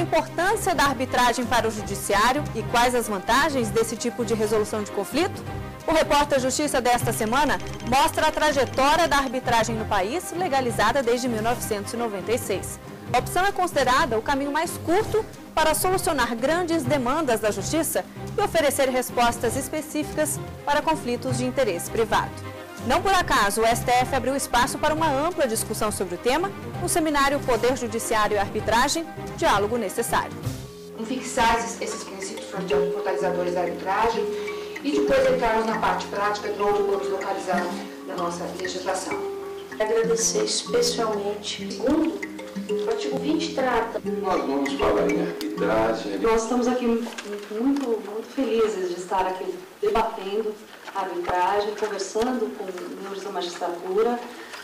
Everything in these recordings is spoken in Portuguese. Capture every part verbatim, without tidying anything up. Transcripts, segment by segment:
importância da arbitragem para o judiciário e quais as vantagens desse tipo de resolução de conflito? O Repórter Justiça desta semana mostra a trajetória da arbitragem no país, legalizada desde mil novecentos e noventa e seis. A opção é considerada o caminho mais curto para solucionar grandes demandas da justiça e oferecer respostas específicas para conflitos de interesse privado. Não por acaso, o S T F abriu espaço para uma ampla discussão sobre o tema no seminário Poder Judiciário e Arbitragem, Diálogo Necessário. Fixar esses princípios fortalecedores da arbitragem e depois entrarmos na parte prática de onde vamos localizar na nossa legislação. Agradecer especialmente, segundo, o artigo vinte trata. Nós vamos falar em arbitragem. Nós estamos aqui muito, muito felizes de estar aqui debatendo a arbitragem, conversando com membros da magistratura,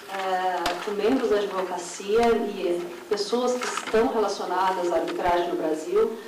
é, com membros da advocacia e pessoas que estão relacionadas à arbitragem no Brasil.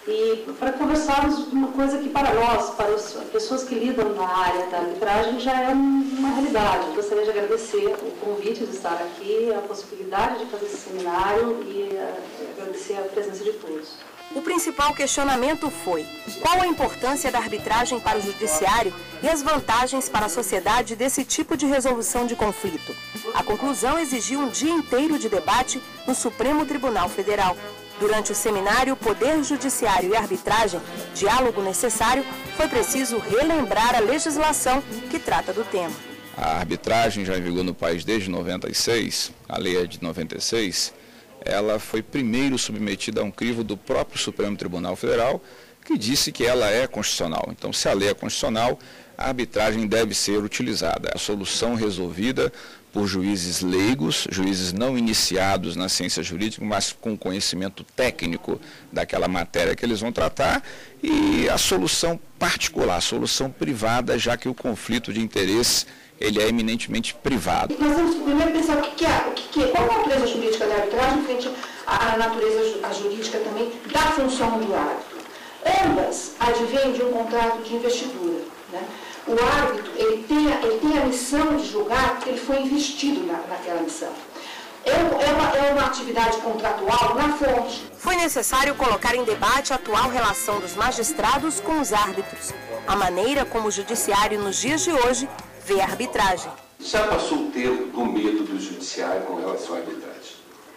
E para conversarmos uma coisa que para nós, para as pessoas que lidam na área da arbitragem, já é uma realidade. Eu gostaria de agradecer o convite de estar aqui, a possibilidade de fazer esse seminário e agradecer a presença de todos. O principal questionamento foi: qual a importância da arbitragem para o judiciário e as vantagens para a sociedade desse tipo de resolução de conflito? A conclusão exigiu um dia inteiro de debate no Supremo Tribunal Federal. Durante o seminário Poder Judiciário e Arbitragem, Diálogo Necessário, foi preciso relembrar a legislação que trata do tema. A arbitragem já em vigor no país desde noventa e seis, a lei é de noventa e seis, ela foi primeiro submetida a um crivo do próprio Supremo Tribunal Federal, que disse que ela é constitucional. Então, se a lei é constitucional, a arbitragem deve ser utilizada. A solução resolvida por juízes leigos, juízes não iniciados na ciência jurídica, mas com conhecimento técnico daquela matéria que eles vão tratar, e a solução particular, a solução privada, já que o conflito de interesse ele é eminentemente privado. Nós temos que primeiro pensar o que é, o que é, qual é a natureza jurídica da arbitragem frente à natureza jurídica também da função do árbitro. Ambas advêm de um contrato de investidura, né? O árbitro ele tem, a, ele tem a missão de julgar porque ele foi investido na, naquela missão. É, é, uma, é uma atividade contratual na fonte. Foi necessário colocar em debate a atual relação dos magistrados com os árbitros, a maneira como o judiciário nos dias de hoje vê a arbitragem. Já passou o tempo do medo do judiciário com relação à arbitragem.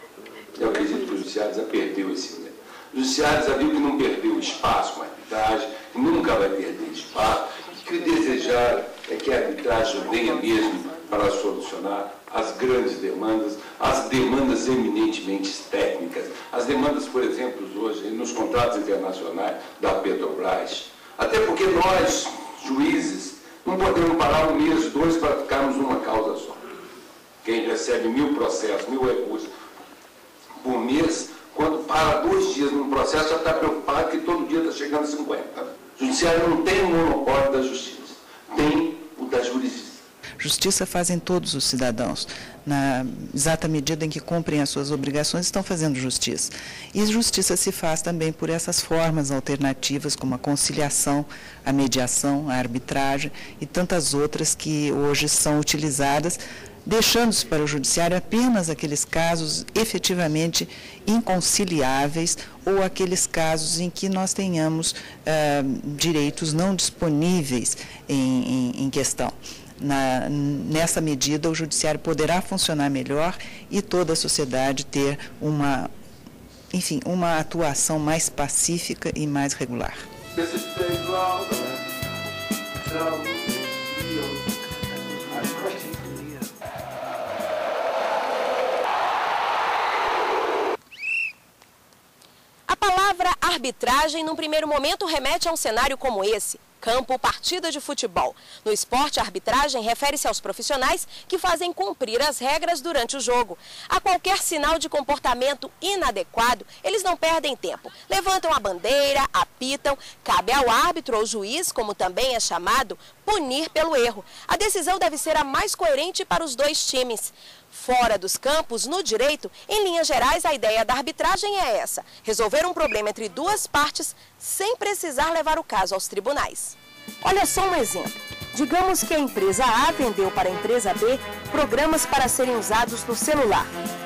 Eu acredito que o judiciário já perdeu esse medo. O judiciário já viu que não perdeu espaço com a arbitragem, que nunca vai perder espaço. O que desejar é que a arbitragem venha mesmo para solucionar as grandes demandas, as demandas eminentemente técnicas, as demandas, por exemplo, hoje nos contratos internacionais da Petrobras. Até porque nós, juízes, não podemos parar um mês, dois, para ficarmos numa causa só. Quem recebe mil processos, mil recursos por mês, quando para dois dias num processo, já está preocupado que todo dia está chegando a cinquenta. O judiciário não tem o monopólio da justiça, tem o da jurisdição. Justiça fazem todos os cidadãos. Na exata medida em que cumprem as suas obrigações, estão fazendo justiça. E justiça se faz também por essas formas alternativas, como a conciliação, a mediação, a arbitragem e tantas outras que hoje são utilizadas, deixando-se para o judiciário apenas aqueles casos efetivamente inconciliáveis ou aqueles casos em que nós tenhamos ah, direitos não disponíveis em, em, em questão. Na, nessa medida, o judiciário poderá funcionar melhor e toda a sociedade ter uma, enfim, uma atuação mais pacífica e mais regular. A palavra arbitragem, num primeiro momento, remete a um cenário como esse: campo, partida de futebol. No esporte, a arbitragem refere-se aos profissionais que fazem cumprir as regras durante o jogo. A qualquer sinal de comportamento inadequado, eles não perdem tempo. Levantam a bandeira, apitam, cabe ao árbitro ou juiz, como também é chamado, punir pelo erro. A decisão deve ser a mais coerente para os dois times. Fora dos campos, no direito, em linhas gerais, a ideia da arbitragem é essa: resolver um problema entre duas partes sem precisar levar o caso aos tribunais. Olha só um exemplo. Digamos que a empresa A vendeu para a empresa B programas para serem usados no celular.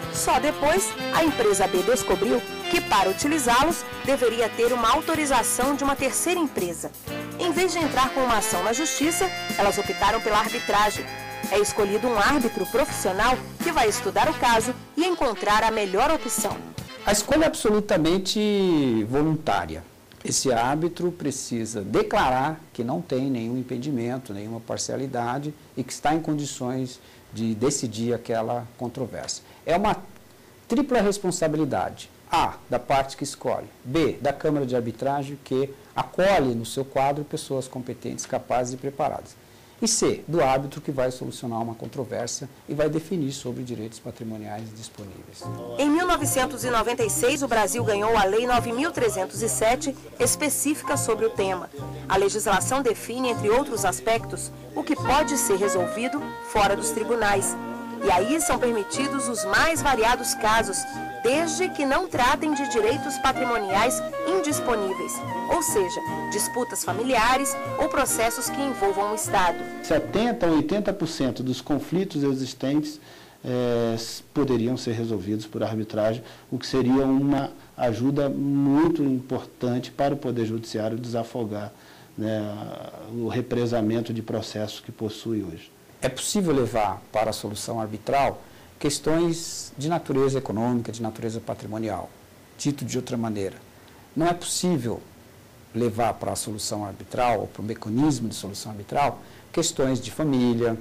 Só depois, a empresa B descobriu que, para utilizá-los, deveria ter uma autorização de uma terceira empresa. Em vez de entrar com uma ação na justiça, elas optaram pela arbitragem. É escolhido um árbitro profissional que vai estudar o caso e encontrar a melhor opção. A escolha é absolutamente voluntária. Esse árbitro precisa declarar que não tem nenhum impedimento, nenhuma parcialidade e que está em condições de decidir aquela controvérsia. É uma tripla responsabilidade. A, da parte que escolhe. B, da Câmara de Arbitragem, que acolhe no seu quadro pessoas competentes, capazes e preparadas. E C, do árbitro que vai solucionar uma controvérsia e vai definir sobre direitos patrimoniais disponíveis. Em mil novecentos e noventa e seis, o Brasil ganhou a Lei nove mil trezentos e sete, específica sobre o tema. A legislação define, entre outros aspectos, o que pode ser resolvido fora dos tribunais. E aí são permitidos os mais variados casos, desde que não tratem de direitos patrimoniais indisponíveis, ou seja, disputas familiares ou processos que envolvam o Estado. setenta por cento a oitenta por cento dos conflitos existentes é, poderiam ser resolvidos por arbitragem, o que seria uma ajuda muito importante para o Poder Judiciário desafogar, né, o represamento de processos que possui hoje. É possível levar para a solução arbitral questões de natureza econômica, de natureza patrimonial. Dito de outra maneira, não é possível levar para a solução arbitral, ou para o mecanismo de solução arbitral, questões de família,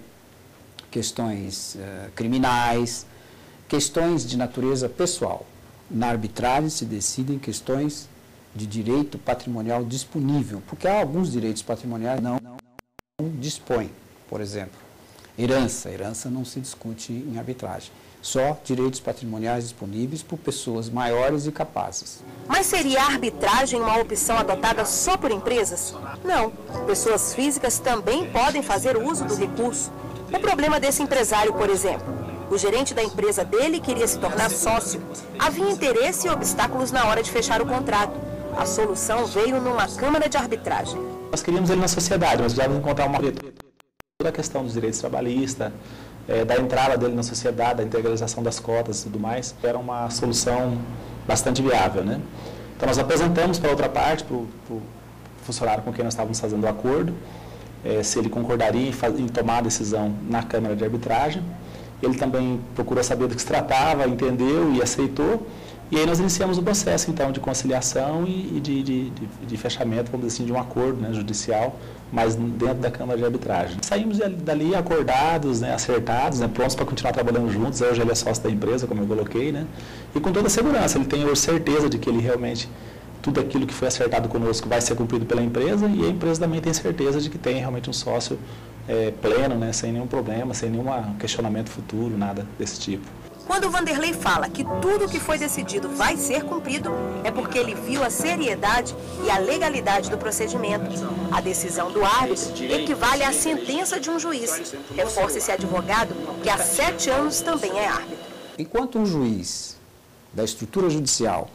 questões eh, criminais, questões de natureza pessoal. Na arbitragem se decidem questões de direito patrimonial disponível, porque há alguns direitos patrimoniais que não, não, não dispõem, por exemplo. Herança. Herança não se discute em arbitragem. Só direitos patrimoniais disponíveis por pessoas maiores e capazes. Mas seria a arbitragem uma opção adotada só por empresas? Não. Pessoas físicas também podem fazer uso do recurso. O problema desse empresário, por exemplo, o gerente da empresa dele queria se tornar sócio. Havia interesse e obstáculos na hora de fechar o contrato. A solução veio numa câmara de arbitragem. Nós queríamos ele na sociedade, mas precisávamos encontrar uma toda a questão dos direitos trabalhistas, é, da entrada dele na sociedade, da integralização das cotas e tudo mais, era uma solução bastante viável, né? Então nós apresentamos para a outra parte, para o funcionário com quem nós estávamos fazendo o acordo, é, se ele concordaria em, faz, em tomar a decisão na Câmara de Arbitragem. Ele também procurou saber do que se tratava, entendeu e aceitou. E aí nós iniciamos o processo, então, de conciliação e, e de, de, de, de fechamento, vamos dizer assim, de um acordo, né, judicial, mas dentro da Câmara de Arbitragem. Saímos dali acordados, né, acertados, né, prontos para continuar trabalhando juntos. Hoje ele é sócio da empresa, como eu coloquei, né, e com toda a segurança. Ele tem hoje certeza de que ele realmente, tudo aquilo que foi acertado conosco vai ser cumprido pela empresa, e a empresa também tem certeza de que tem realmente um sócio é, pleno, né, sem nenhum problema, sem nenhum questionamento futuro, nada desse tipo. Quando o Vanderlei fala que tudo o que foi decidido vai ser cumprido, é porque ele viu a seriedade e a legalidade do procedimento. A decisão do árbitro equivale à sentença de um juiz. Reforça esse advogado que há sete anos também é árbitro. Enquanto um juiz da estrutura judicial,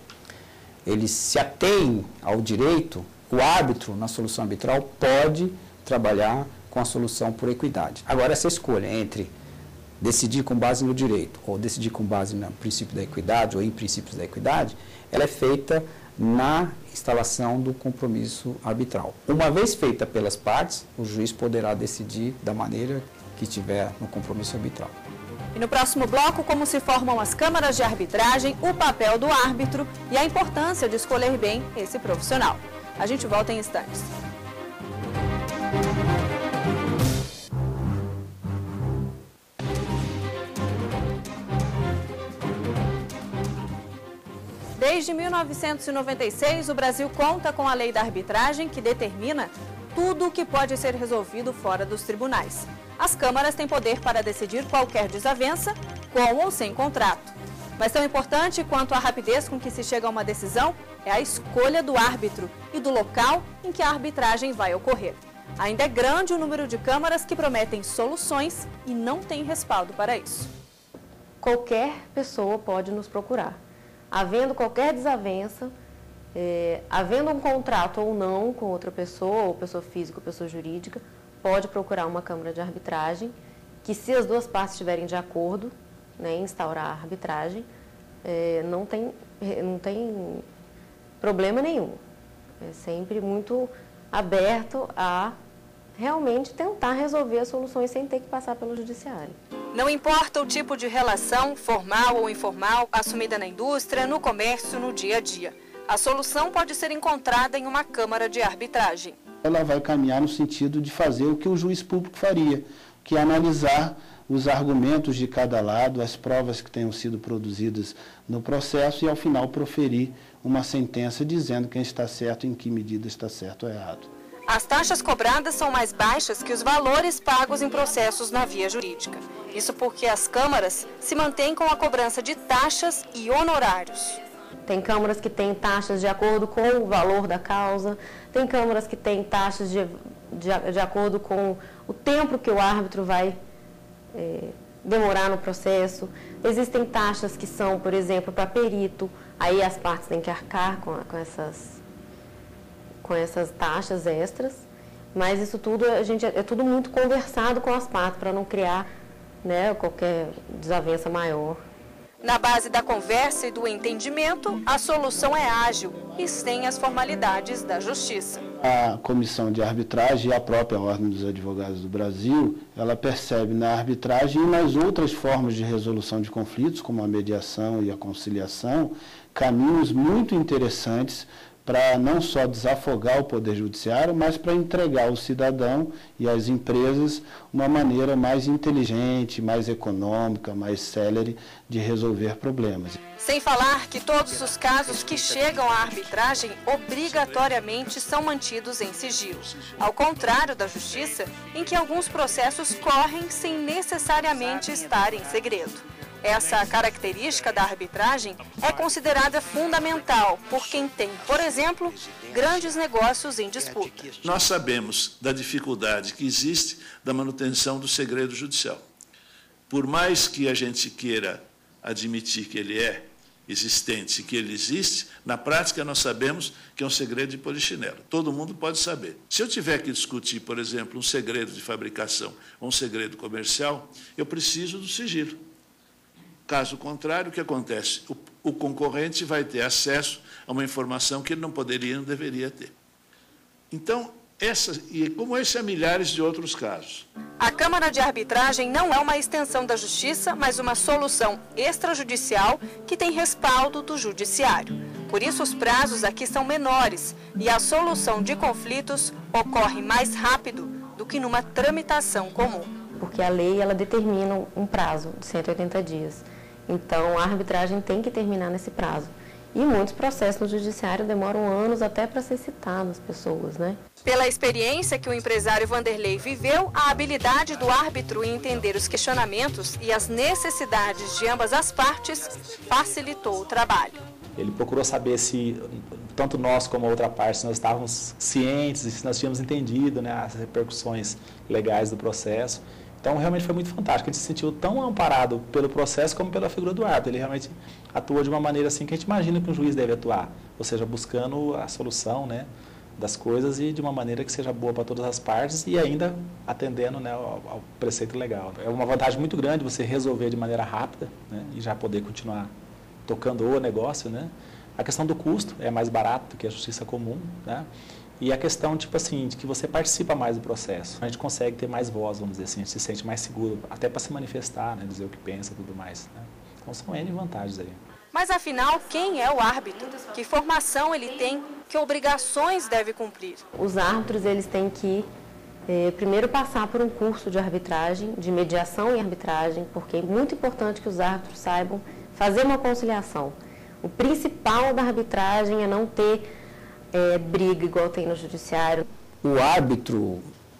ele se atém ao direito, o árbitro, na solução arbitral, pode trabalhar com a solução por equidade. Agora, essa escolha entre decidir com base no direito ou decidir com base no princípio da equidade ou em princípios da equidade, ela é feita na instalação do compromisso arbitral. Uma vez feita pelas partes, o juiz poderá decidir da maneira que tiver no compromisso arbitral. E no próximo bloco, como se formam as câmaras de arbitragem, o papel do árbitro e a importância de escolher bem esse profissional. A gente volta em instantes. Desde mil novecentos e noventa e seis, o Brasil conta com a lei da arbitragem que determina tudo o que pode ser resolvido fora dos tribunais. As câmaras têm poder para decidir qualquer desavença, com ou sem contrato. Mas tão importante quanto a rapidez com que se chega a uma decisão é a escolha do árbitro e do local em que a arbitragem vai ocorrer. Ainda é grande o número de câmaras que prometem soluções e não têm respaldo para isso. Qualquer pessoa pode nos procurar. Havendo qualquer desavença, é, havendo um contrato ou não com outra pessoa, ou pessoa física ou pessoa jurídica, pode procurar uma câmara de arbitragem, que se as duas partes estiverem de acordo, né, instaurar a arbitragem, é, não tem, não tem problema nenhum. É sempre muito aberto a realmente tentar resolver as soluções sem ter que passar pelo judiciário. Não importa o tipo de relação, formal ou informal, assumida na indústria, no comércio, no dia a dia. A solução pode ser encontrada em uma câmara de arbitragem. Ela vai caminhar no sentido de fazer o que o juiz público faria, que é analisar os argumentos de cada lado, as provas que tenham sido produzidas no processo e, ao final, proferir uma sentença dizendo quem está certo e em que medida está certo ou errado. As taxas cobradas são mais baixas que os valores pagos em processos na via jurídica. Isso porque as câmaras se mantêm com a cobrança de taxas e honorários. Tem câmaras que têm taxas de acordo com o valor da causa, tem câmaras que têm taxas de, de, de acordo com o tempo que o árbitro vai é, demorar no processo. Existem taxas que são, por exemplo, para perito, aí as partes têm que arcar com, com essas... com essas taxas extras, mas isso tudo, a gente, é tudo muito conversado com as partes, para não criar, né, qualquer desavença maior. Na base da conversa e do entendimento, a solução é ágil e sem as formalidades da justiça. A Comissão de Arbitragem e a própria Ordem dos Advogados do Brasil, ela percebe na arbitragem e nas outras formas de resolução de conflitos, como a mediação e a conciliação, caminhos muito interessantes para não só desafogar o Poder Judiciário, mas para entregar ao cidadão e às empresas uma maneira mais inteligente, mais econômica, mais célere de resolver problemas. Sem falar que todos os casos que chegam à arbitragem obrigatoriamente são mantidos em sigilo, ao contrário da Justiça, em que alguns processos correm sem necessariamente estar em segredo. Essa característica da arbitragem é considerada fundamental por quem tem, por exemplo, grandes negócios em disputa. Nós sabemos da dificuldade que existe da manutenção do segredo judicial. Por mais que a gente queira admitir que ele é existente, que ele existe, na prática nós sabemos que é um segredo de polichinelo. Todo mundo pode saber. Se eu tiver que discutir, por exemplo, um segredo de fabricação ou um segredo comercial, eu preciso do sigilo. Caso contrário, o que acontece? O, o concorrente vai ter acesso a uma informação que ele não poderia e não deveria ter. Então, essa, e como esse há milhares de outros casos. A Câmara de Arbitragem não é uma extensão da Justiça, mas uma solução extrajudicial que tem respaldo do Judiciário. Por isso, os prazos aqui são menores e a solução de conflitos ocorre mais rápido do que numa tramitação comum. Porque a lei ela determina um prazo de cento e oitenta dias. Então, a arbitragem tem que terminar nesse prazo. E muitos processos no judiciário demoram anos até para ser citado as pessoas, né? Pela experiência que o empresário Vanderlei viveu, a habilidade do árbitro em entender os questionamentos e as necessidades de ambas as partes facilitou o trabalho. Ele procurou saber se, tanto nós como a outra parte, se nós estávamos cientes e se nós tínhamos entendido, né, as repercussões legais do processo. Então, realmente foi muito fantástico. Ele se sentiu tão amparado pelo processo como pela figura do árbitro. Ele realmente atua de uma maneira assim que a gente imagina que um juiz deve atuar, ou seja, buscando a solução, né, das coisas e de uma maneira que seja boa para todas as partes e ainda atendendo, né, ao, ao preceito legal. É uma vantagem muito grande você resolver de maneira rápida, né, e já poder continuar tocando o negócio, né? A questão do custo é mais barato do que a justiça comum, né? E a questão, tipo assim, de que você participa mais do processo. A gente consegue ter mais voz, vamos dizer assim, a gente se sente mais seguro, até para se manifestar, né? Dizer o que pensa e tudo mais, né? Então são N vantagens aí. Mas afinal, quem é o árbitro? Que formação ele tem? Que obrigações deve cumprir? Os árbitros, eles têm que é, primeiro passar por um curso de arbitragem, de mediação e arbitragem, porque é muito importante que os árbitros saibam fazer uma conciliação. O principal da arbitragem é não ter é, briga igual tem no judiciário. O árbitro,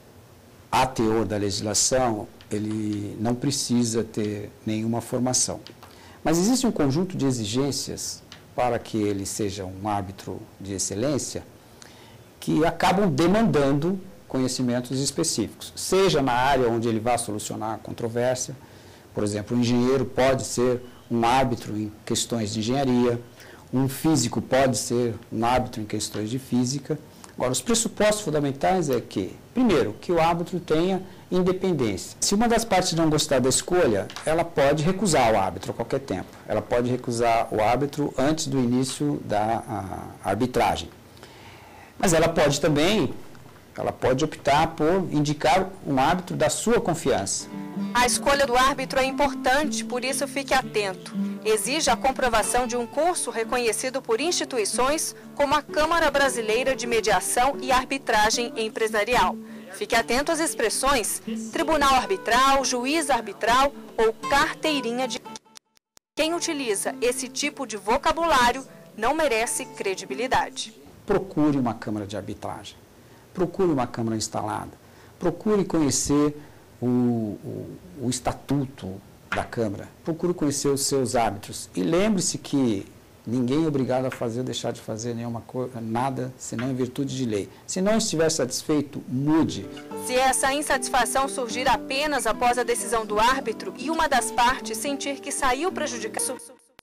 a teor da legislação, ele não precisa ter nenhuma formação. Mas existe um conjunto de exigências para que ele seja um árbitro de excelência que acabam demandando conhecimentos específicos, seja na área onde ele vai solucionar a controvérsia. Por exemplo, o engenheiro pode ser um árbitro em questões de engenharia, um físico pode ser um árbitro em questões de física. Agora, os pressupostos fundamentais é que, primeiro, que o árbitro tenha independência. Se uma das partes não gostar da escolha, ela pode recusar o árbitro a qualquer tempo. Ela pode recusar o árbitro antes do início da a, arbitragem. Mas ela pode também, ela pode optar por indicar um árbitro da sua confiança. A escolha do árbitro é importante, por isso fique atento. Exige a comprovação de um curso reconhecido por instituições como a Câmara Brasileira de Mediação e Arbitragem Empresarial. Fique atento às expressões tribunal arbitral, juiz arbitral ou carteirinha de... Quem utiliza esse tipo de vocabulário não merece credibilidade. Procure uma Câmara de Arbitragem, procure uma Câmara instalada, procure conhecer o, o, o estatuto da Câmara, procure conhecer os seus árbitros e lembre-se que ninguém é obrigado a fazer ou deixar de fazer nenhuma coisa, nada, senão em virtude de lei. Se não estiver satisfeito, mude. Se essa insatisfação surgir apenas após a decisão do árbitro e uma das partes sentir que saiu prejudicado,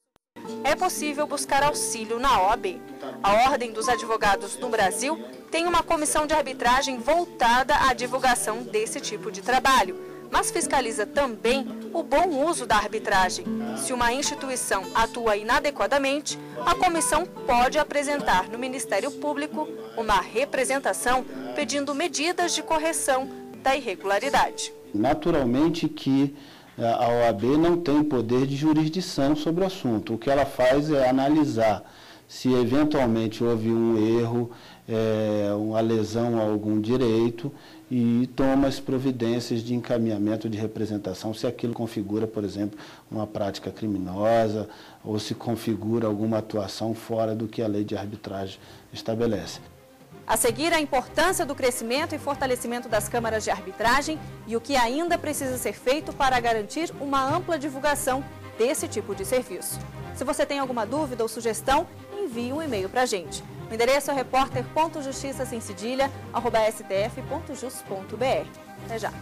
é possível buscar auxílio na O A B. A Ordem dos Advogados no Brasil tem uma comissão de arbitragem voltada à divulgação desse tipo de trabalho, mas fiscaliza também o bom uso da arbitragem. Se uma instituição atua inadequadamente, a comissão pode apresentar no Ministério Público uma representação pedindo medidas de correção da irregularidade. Naturalmente que a O A B não tem poder de jurisdição sobre o assunto. O que ela faz é analisar se eventualmente houve um erro, é, uma lesão a algum direito e toma as providências de encaminhamento de representação, se aquilo configura, por exemplo, uma prática criminosa ou se configura alguma atuação fora do que a lei de arbitragem estabelece. A seguir, a importância do crescimento e fortalecimento das câmaras de arbitragem e o que ainda precisa ser feito para garantir uma ampla divulgação desse tipo de serviço. Se você tem alguma dúvida ou sugestão, envie um e-mail para a gente. O endereço é repórter ponto justiça sem cedilha arroba s t f ponto jus ponto b r. Até já.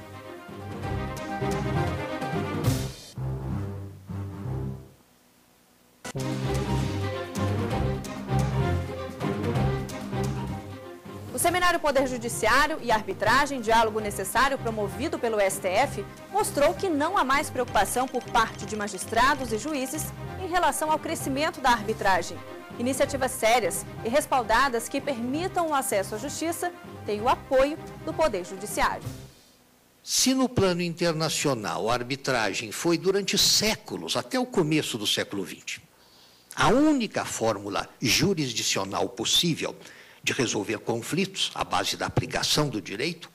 O Seminário Poder Judiciário e Arbitragem, diálogo necessário promovido pelo S T F, mostrou que não há mais preocupação por parte de magistrados e juízes em relação ao crescimento da arbitragem. Iniciativas sérias e respaldadas que permitam o acesso à justiça têm o apoio do Poder Judiciário. Se no plano internacional a arbitragem foi durante séculos, até o começo do século vinte, a única fórmula jurisdicional possível de resolver conflitos à base da aplicação do direito,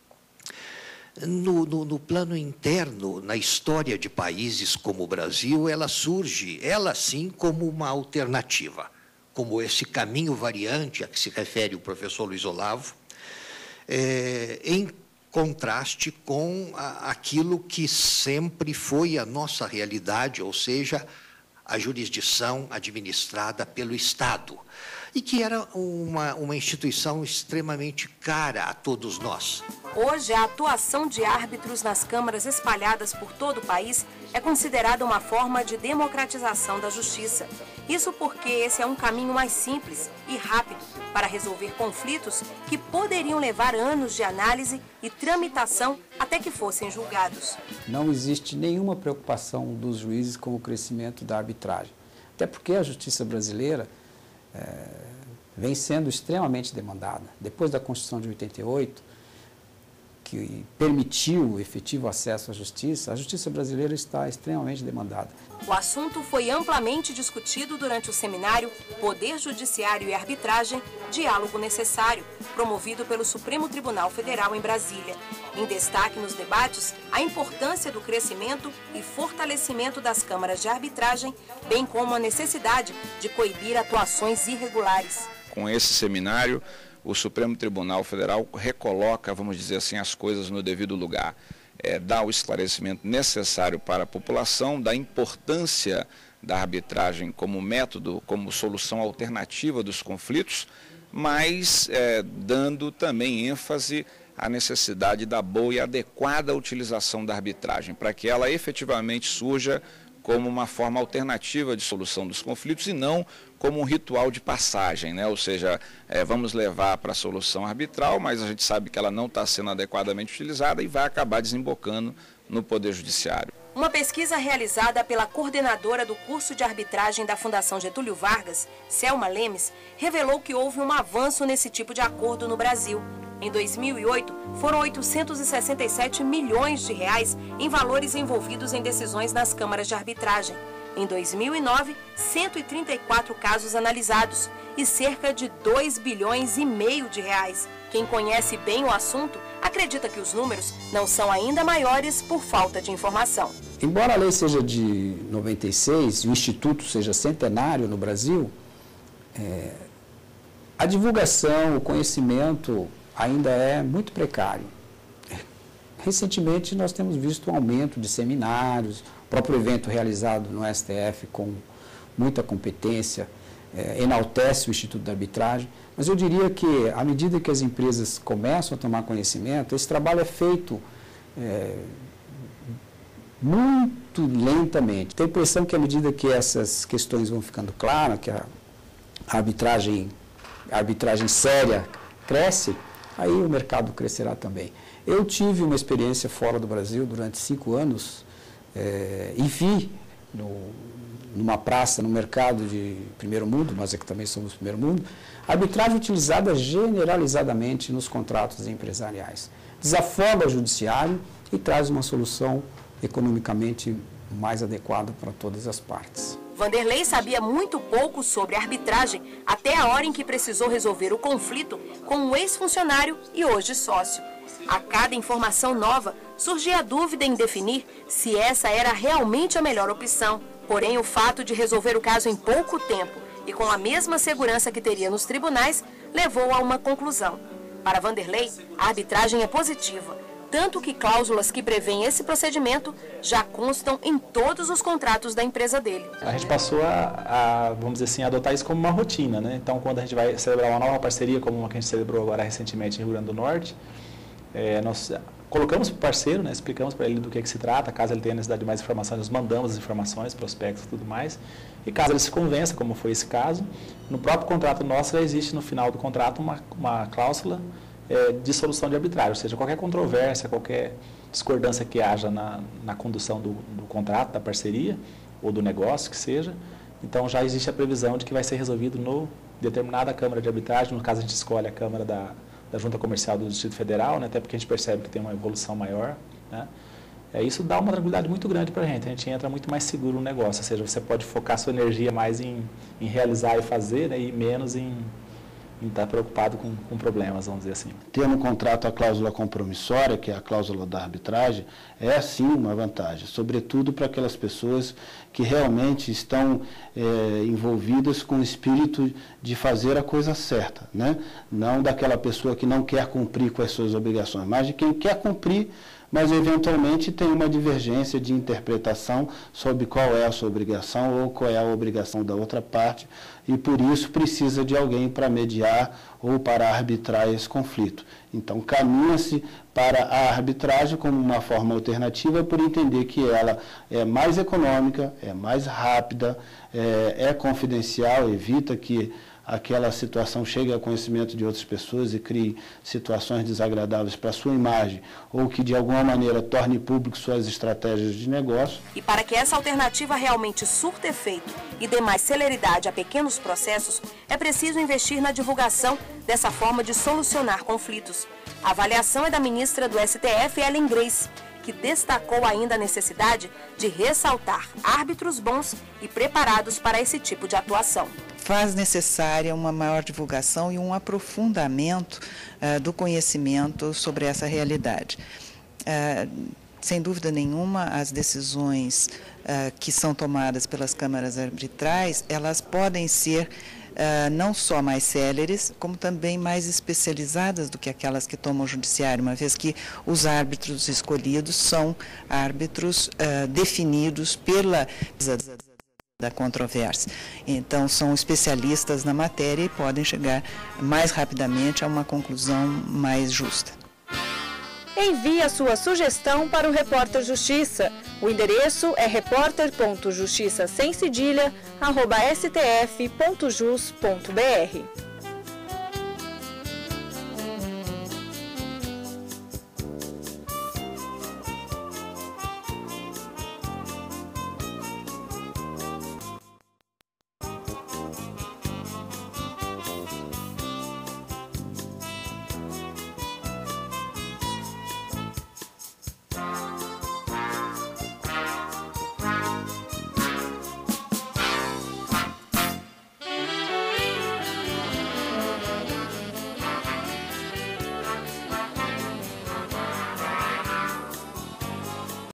no, no, no plano interno, na história de países como o Brasil, ela surge, ela sim, como uma alternativa, como esse caminho variante a que se refere o professor Luiz Olavo, é, em contraste com a, aquilo que sempre foi a nossa realidade, ou seja, a jurisdição administrada pelo Estado, e que era uma, uma instituição extremamente cara a todos nós. Hoje, a atuação de árbitros nas câmaras espalhadas por todo o país é considerada uma forma de democratização da justiça. Isso porque esse é um caminho mais simples e rápido para resolver conflitos que poderiam levar anos de análise e tramitação até que fossem julgados. Não existe nenhuma preocupação dos juízes com o crescimento da arbitragem. Até porque a justiça brasileira é, vem sendo extremamente demandada. Depois da Constituição de oitenta e oito, que permitiu o efetivo acesso à justiça, a justiça brasileira está extremamente demandada. O assunto foi amplamente discutido durante o seminário Poder Judiciário e Arbitragem, Diálogo Necessário, promovido pelo Supremo Tribunal Federal em Brasília. Em destaque nos debates, a importância do crescimento e fortalecimento das câmaras de arbitragem, bem como a necessidade de coibir atuações irregulares. Com esse seminário, o Supremo Tribunal Federal recoloca, vamos dizer assim, as coisas no devido lugar. É, dá o esclarecimento necessário para a população da importância da arbitragem como método, como solução alternativa dos conflitos, mas é, dando também ênfase à necessidade da boa e adequada utilização da arbitragem, para que ela efetivamente surja como uma forma alternativa de solução dos conflitos e não como um ritual de passagem, né? Ou seja, é, vamos levar para a solução arbitral, mas a gente sabe que ela não está sendo adequadamente utilizada e vai acabar desembocando no Poder Judiciário. Uma pesquisa realizada pela coordenadora do curso de arbitragem da Fundação Getúlio Vargas, Selma Lemes, revelou que houve um avanço nesse tipo de acordo no Brasil. Em dois mil e oito, foram oitocentos e sessenta e sete milhões de reais em valores envolvidos em decisões nas câmaras de arbitragem. Em dois mil e nove, cento e trinta e quatro casos analisados e cerca de dois bilhões e meio de reais. Quem conhece bem o assunto acredita que os números não são ainda maiores por falta de informação. Embora a lei seja de noventa e seis e o Instituto seja centenário no Brasil, é, a divulgação, o conhecimento ainda é muito precário. Recentemente nós temos visto um aumento de seminários, o próprio evento realizado no S T F com muita competência, é, enaltece o Instituto da Arbitragem, mas eu diria que à medida que as empresas começam a tomar conhecimento, esse trabalho é feito é, muito lentamente. Tenho a impressão que à medida que essas questões vão ficando claras, que a arbitragem, a arbitragem séria cresce, aí o mercado crescerá também. Eu tive uma experiência fora do Brasil durante cinco anos é, e vi no, numa praça, no mercado de primeiro mundo, nós é que também somos primeiro mundo, a arbitragem utilizada generalizadamente nos contratos empresariais. Desafoga o judiciário e traz uma solução economicamente mais adequada para todas as partes. Vanderlei sabia muito pouco sobre arbitragem até a hora em que precisou resolver o conflito com um ex-funcionário e hoje sócio. A cada informação nova, surgia a dúvida em definir se essa era realmente a melhor opção. Porém, o fato de resolver o caso em pouco tempo e com a mesma segurança que teria nos tribunais, levou a uma conclusão. Para Vanderlei, a arbitragem é positiva, tanto que cláusulas que prevêem esse procedimento já constam em todos os contratos da empresa dele. A gente passou a, a vamos dizer assim, adotar isso como uma rotina, né? Então, quando a gente vai celebrar uma nova parceria, como uma que a gente celebrou agora recentemente em Rio Grande do Norte, é, nós colocamos para o parceiro, né, explicamos para ele do que, que se trata, caso ele tenha necessidade de mais informações, nós mandamos as informações, prospectos e tudo mais, e caso ele se convença, como foi esse caso, no próprio contrato nosso já existe no final do contrato uma, uma cláusula é, de solução de arbitragem, ou seja, qualquer controvérsia, qualquer discordância que haja na, na condução do, do contrato, da parceria, ou do negócio, que seja, então já existe a previsão de que vai ser resolvido no determinada Câmara de Arbitragem, no caso a gente escolhe a Câmara da da Junta Comercial do Distrito Federal, né, até porque a gente percebe que tem uma evolução maior, né, é, isso dá uma tranquilidade muito grande para a gente, a gente entra muito mais seguro no negócio, ou seja, você pode focar sua energia mais em, em realizar e fazer, né, e menos em, em estar preocupado com, com problemas, vamos dizer assim. Ter no contrato a cláusula compromissória, que é a cláusula da arbitragem, é sim uma vantagem, sobretudo para aquelas pessoas que realmente estão é, envolvidas com o espírito de fazer a coisa certa, né? Não daquela pessoa que não quer cumprir com as suas obrigações, mas de quem quer cumprir, mas eventualmente tem uma divergência de interpretação sobre qual é a sua obrigação ou qual é a obrigação da outra parte, e por isso precisa de alguém para mediar ou para arbitrar esse conflito. Então, caminha-se para a arbitragem como uma forma alternativa, por entender que ela é mais econômica, é mais rápida, é, é confidencial, evita que aquela situação chegue ao conhecimento de outras pessoas e crie situações desagradáveis para a sua imagem, ou que de alguma maneira torne público suas estratégias de negócio. E para que essa alternativa realmente surta efeito e dê mais celeridade a pequenos processos, é preciso investir na divulgação dessa forma de solucionar conflitos. A avaliação é da ministra do S T F, Ellen Grace, que destacou ainda a necessidade de ressaltar árbitros bons e preparados para esse tipo de atuação. Faz necessária uma maior divulgação e um aprofundamento uh, do conhecimento sobre essa realidade. Uh, sem dúvida nenhuma, as decisões uh, que são tomadas pelas câmaras arbitrais, elas podem ser Uh, não só mais céleres, como também mais especializadas do que aquelas que tomam o judiciário, uma vez que os árbitros escolhidos são árbitros uh, definidos pela da controvérsia. Então, são especialistas na matéria e podem chegar mais rapidamente a uma conclusão mais justa. Envie a sua sugestão para o Repórter Justiça. O endereço é repórter ponto justiça sem cedilha arroba s t f ponto jus ponto b r.